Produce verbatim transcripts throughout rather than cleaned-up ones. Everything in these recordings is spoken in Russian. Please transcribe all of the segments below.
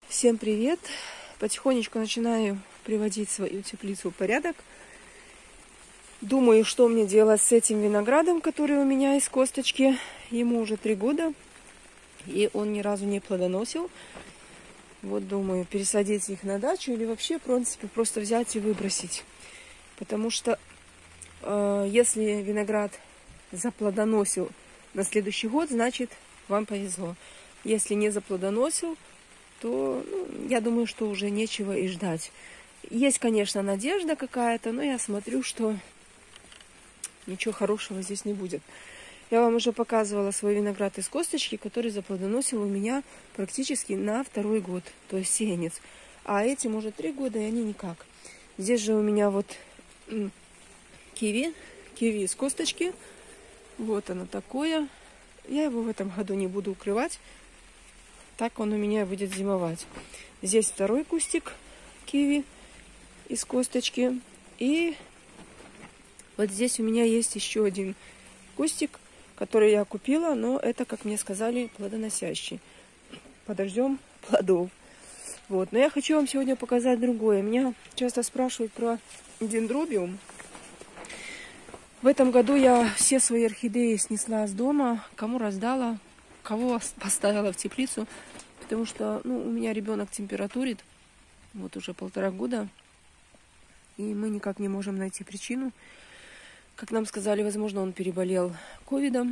Всем привет! Потихонечку начинаю приводить свою теплицу в порядок. Думаю, что мне делать с этим виноградом, который у меня из косточки. Ему уже три года, и он ни разу не плодоносил. Вот думаю, пересадить их на дачу или вообще, в принципе, просто взять и выбросить. Потому что э, если виноград заплодоносил на следующий год, значит, вам повезло. Если не заплодоносил, то ну, я думаю, что уже нечего и ждать. Есть, конечно, надежда какая-то, но я смотрю, что ничего хорошего здесь не будет. Я вам уже показывала свой виноград из косточки, который заплодоносил у меня практически на второй год, то есть сеянец. А этим уже три года, и они никак. Здесь же у меня вот киви, киви из косточки. Вот оно такое. Я его в этом году не буду укрывать. Так он у меня будет зимовать. Здесь второй кустик киви из косточки. И вот здесь у меня есть еще один кустик, который я купила, но это, как мне сказали, плодоносящий. Подождем плодов. Вот. Но я хочу вам сегодня показать другое. Меня часто спрашивают про дендробиум. В этом году я все свои орхидеи снесла с дома, кому раздала, кого поставила в теплицу, потому что ну, у меня ребенок температурит, вот уже полтора года, и мы никак не можем найти причину. Как нам сказали, возможно, он переболел ковидом,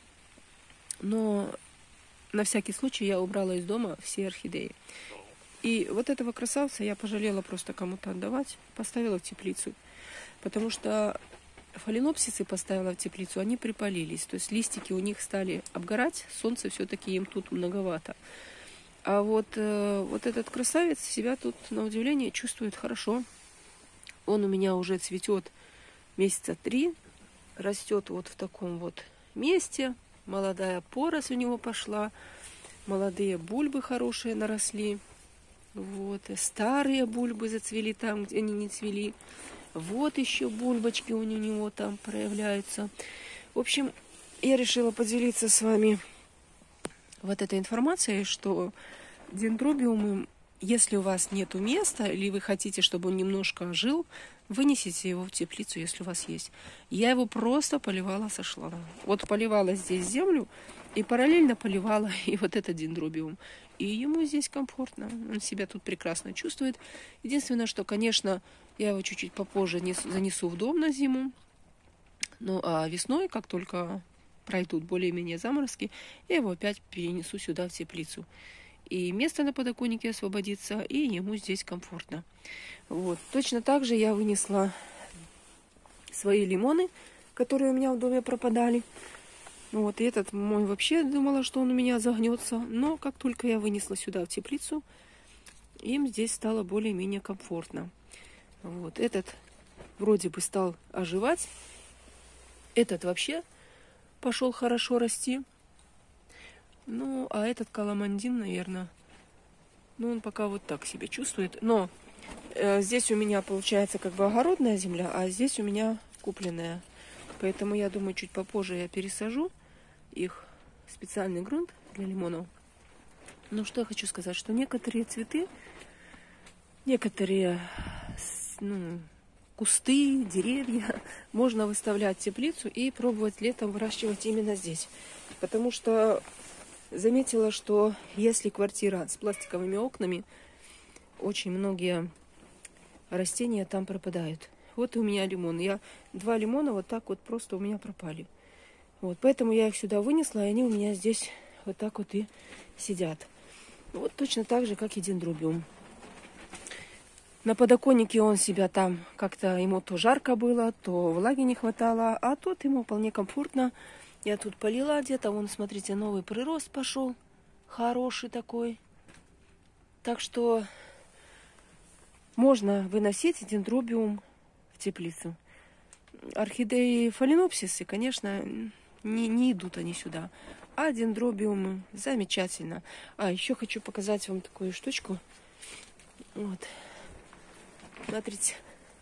но на всякий случай я убрала из дома все орхидеи. И вот этого красавца я пожалела просто кому-то отдавать, поставила в теплицу, потому что фаленопсисы поставила в теплицу, они припалились. То есть листики у них стали обгорать. Солнце все-таки им тут многовато. А вот, э, вот этот красавец себя тут, на удивление, чувствует хорошо. Он у меня уже цветет месяца три. Растет вот в таком вот месте. Молодая поросль у него пошла. Молодые бульбы хорошие наросли. Вот. Старые бульбы зацвели там, где они не цвели. Вот еще бульбочки у него там проявляются. В общем, я решила поделиться с вами вот этой информацией, что дендробиум, если у вас нету места, или вы хотите, чтобы он немножко жил, вынесите его в теплицу, если у вас есть. Я его просто поливала со шланга. Вот поливала здесь землю и параллельно поливала и вот этот дендробиум. И ему здесь комфортно. Он себя тут прекрасно чувствует. Единственное, что, конечно, я его чуть-чуть попозже занесу в дом на зиму. Ну, а весной, как только пройдут более-менее заморозки, я его опять перенесу сюда, в теплицу. И место на подоконнике освободится, и ему здесь комфортно. Вот. Точно так же я вынесла свои лимоны, которые у меня в доме пропадали. Вот, и этот мой вообще думала, что он у меня загнется. Но как только я вынесла сюда, в теплицу, им здесь стало более-менее комфортно. Вот, этот вроде бы стал оживать. Этот вообще пошел хорошо расти. Ну, а этот каламандин, наверное, ну, он пока вот так себя чувствует. Но э, здесь у меня получается как бы огородная земля, а здесь у меня купленная. Поэтому я думаю, чуть попозже я пересажу их в специальный грунт для лимонов. Но что я хочу сказать, что некоторые цветы, некоторые ну, кусты, деревья можно выставлять в теплицу и пробовать летом выращивать именно здесь. Потому что заметила, что если квартира с пластиковыми окнами, очень многие растения там пропадают. Вот у меня лимон. Я два лимона вот так вот просто у меня пропали. Вот, поэтому я их сюда вынесла, и они у меня здесь вот так вот и сидят. Вот точно так же, как и дендробиум. На подоконнике он себя там как-то, ему то жарко было, то влаги не хватало, а тут ему вполне комфортно. Я тут полила где-то, вон, смотрите, новый прирост пошел, хороший такой. Так что можно выносить дендробиум в теплицу. Орхидеи фаленопсисы, конечно, не, не идут они сюда. А дендробиумы замечательно. А, еще хочу показать вам такую штучку. Вот. Смотрите.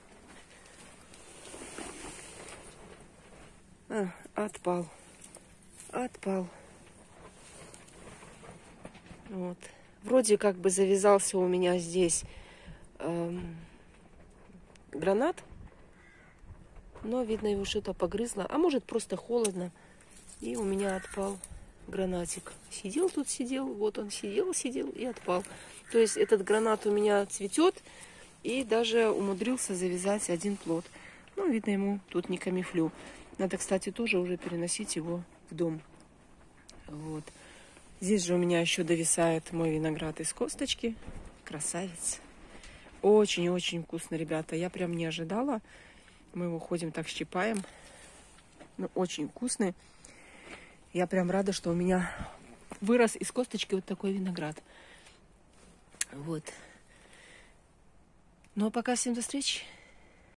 А, отпал. Отпал. Вот. Вроде как бы завязался у меня здесь эм, гранат. Но, видно, его что-то погрызло. А может, просто холодно. И у меня отпал гранатик. Сидел тут, сидел. Вот он сидел, сидел и отпал. То есть этот гранат у меня цветет. И даже умудрился завязать один плод. Ну, видно, ему тут не камифлю. Надо, кстати, тоже уже переносить его в дом. Вот. Здесь же у меня еще довисает мой виноград из косточки. Красавец. Очень-очень вкусно, ребята. Я прям не ожидала. Мы его ходим так щипаем. Ну, очень вкусный. Я прям рада, что у меня вырос из косточки вот такой виноград. Вот. Ну, а пока всем до встречи.